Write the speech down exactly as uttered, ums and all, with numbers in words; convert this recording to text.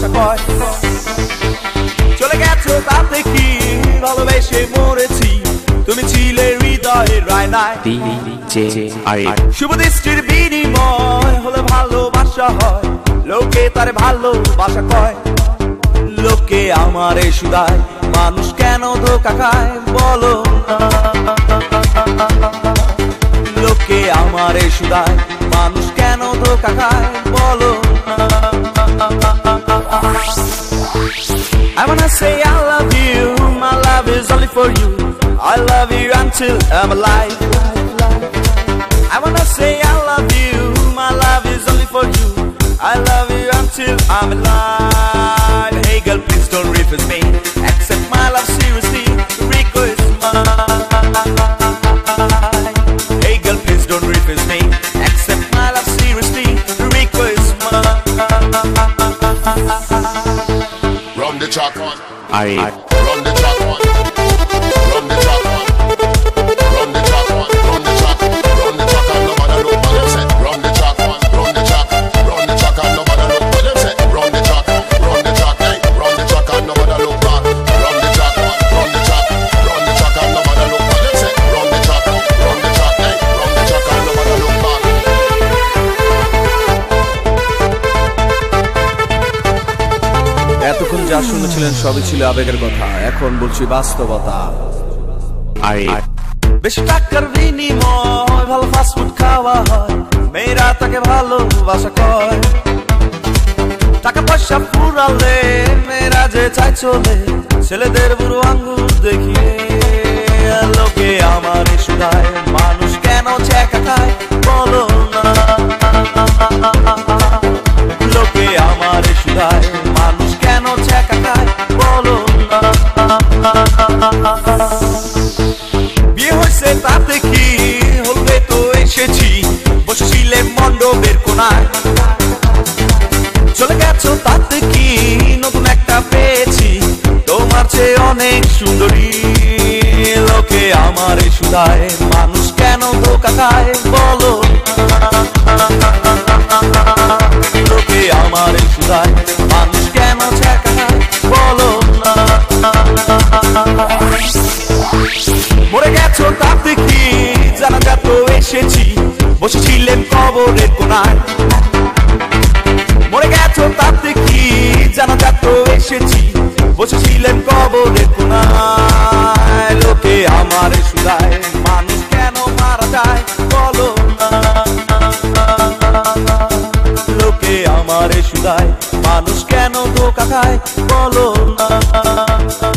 ভাষা কয়। চলে গেছো তাতে কি ভালোবেসে মরেছি, তুমি ছিলে হৃদয়ের রায়নায়। শুভ দৃষ্টির বিনিময় হলে ভালোবাসা হয়, লোকে তার ভালোবাসা কয়। লোকে আমারে শুধায় মানুষ কেন ধোঁকা খায় বলো না। লোকে আমারে শুধায় মানুষ কেন ধোঁকা খায় বলো না। I wanna say I love you, my love is only for you, I love you until I'm alive. I wanna say I love you, my love is only for you, I love you until I'm alive. Hey girl, please don't refuse me, accept my love seriously, request mine. Hey girl, please don't refuse me, accept my love seriously, request mine. Run the track one. Aye. Run the track one. Run the track one. Run the track one. Run the track. Run the track and nobody look what them say. Run the track one. Run the track. Run the track and nobody look what them say. Run the track. Run the track. Hey. Run the track and nobody look back. Run the track one. Run the track. Run the track and nobody look what them say. Run the track. Run the track. Hey. Run the track and nobody look back. এতক্ষণ যা শুনেছিলেন সবই ছিল আবেগের কথা, এখন বলছি বাস্তবতা। বেশি টাকার বিনিময় ভালো ফাস্টফুড খাওয়া হয়, মেয়েরা তাকে ভালোবাসা কয়। টাকা পয়সা ফুরালে মেয়েরা যে চাই চলে, ছেলেদের বুড়ো আঙ্গুল দেখিয়ে। লোকে আমার শুধায় মানুষ কেন ছেঁকা খায় বলো না। লোকে আমার শুধায় মানুষ কেন ছেঁকা খায় বলো না। বিয়ে হয়েছে তাতে কি হলবে তো এসেছি, বসেছিলে মণ্ডপের কোনায়। চলে গেছো তাতে কি নতুন একটা পেয়েছি, তোমার চেয়ে অনেক সুন্দরী। লোকে আমার শুধায় মানুষ কেন ধোঁকা খায় বলো না। লোকে আমার শুধায় মানুষ কেন ছেঁকা খায় বলো না। মরে গেছো তাতে কি জানাজা তো এসেছি, বসেছিলেন কবরের কোনায়। মরে গেছো তাতে কি জানাজা তো এসেছি, বসেছিলেন কবরের কোনায়। লোকে আমার শুধায় মানুষ কেন মারা যায় বলো না। লোকে আমার শুধায় মানুষ কেন ধোঁকা খায় বলো না।